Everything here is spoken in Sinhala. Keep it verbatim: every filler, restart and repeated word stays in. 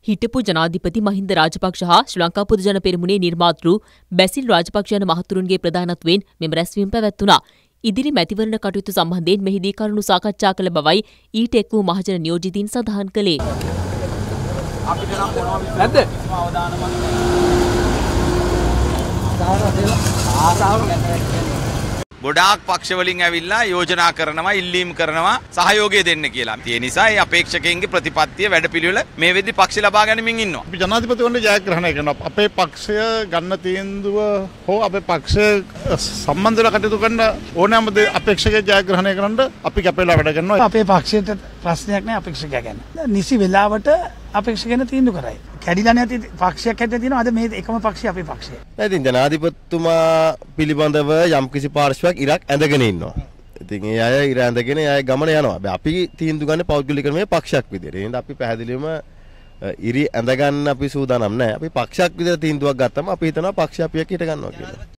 හිටපු ජනාධිපති මහින්ද රාජපක්ෂ හා ශ්‍රී ලංකා පොදු ජන පෙරමුණේ නිර්මාතෘ බැසිල් රාජපක්ෂ යන මහතුරුන්ගේ ප්‍රධානත්වයෙන් මෙම රැස්වීම පැවැත්වුණා. ඉදිරි මැතිවරණ කටයුතු සම්බන්ධයෙන් මෙහිදී කරුණු සාකච්ඡා කළ බවයි ඊට එක් වූ මහජන නියෝජිතින් සඳහන් කළේ. ගොඩාක් පක්ෂ වලින් ඇවිල්ලා යෝජනා කරනවා ඉල්ලීම් කරනවා සහයෝගය දෙන්න කියලා. ඒ නිසා ඒ අපේක්ෂකයන්ගේ ප්‍රතිපත්තිය වැඩපිළිවෙල මේ වෙද්දි පක්ෂ ලබා ගනිමින් ඉන්නවා. අපි ජනාධිපතිවරුන්ට ජයග්‍රහණය කරනවා. අපේ පක්ෂය ගන්න තීන්දුව හෝ අපේ පක්ෂය සම්බන්ධ වෙලා කටයුතු කරන ඕනෑම අපේක්ෂකයෙක් ජයග්‍රහණය කරන්න අපි කැපෙලා වැඩ කරනවා. අපේ පක්ෂයට ප්‍රශ්නයක් නැහැ අපේක්ෂකයා ගැන. නිසි වෙලාවට අපේක්ෂකයන් තීන්දුව කරයි. කැඩිලා නැති පක්ෂයක් හැටියට තියෙනවා. අද මේ එකම පක්ෂය අපේ පක්ෂය. නෑ ඉතින් ජනාධිපතිතුමා පිළිබඳව යම්කිසි පාර්ශ්වයක් ඉරක් ඇඳගෙන ඉන්නවා. ඉතින් ඒ අය ඉර ඇඳගෙන ඒ අය ගමන යනවා. හැබැයි අපි තීන්දුව ගන්න පෞද්ගලික මේ පක්ෂයක් විදිහට. එහෙනම් අපි පැහැදිලිවම ඉරි ඇඳ ගන්න අපි සූදානම් නැහැ. අපි පක්ෂයක් විදිහට තීන්දුවක් ගත්තම අපි හිතනවා පක්ෂය අපි එක්ක හිට ගන්නවා කියලා.